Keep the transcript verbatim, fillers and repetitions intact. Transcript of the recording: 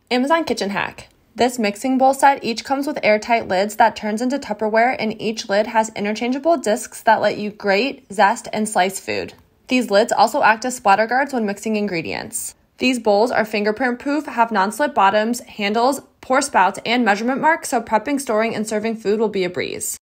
Amazon Kitchen Hack. This mixing bowl set each comes with airtight lids that turns into Tupperware, and each lid has interchangeable discs that let you grate, zest, and slice food. These lids also act as splatter guards when mixing ingredients. These bowls are fingerprint proof, have non-slip bottoms, handles, pour spouts, and measurement marks, so prepping, storing, and serving food will be a breeze.